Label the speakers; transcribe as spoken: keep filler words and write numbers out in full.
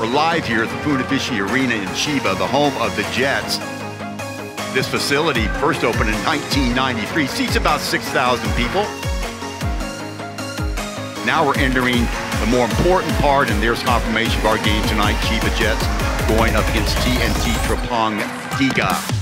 Speaker 1: We're live here at the Funabishi Arena in Chiba, the home of the Jets. This facility first opened in nineteen ninety-three, seats about six thousand people. Now we're entering the more important part, and there's confirmation of our game tonight. Chiba Jets going up against T N T Tropang Giga.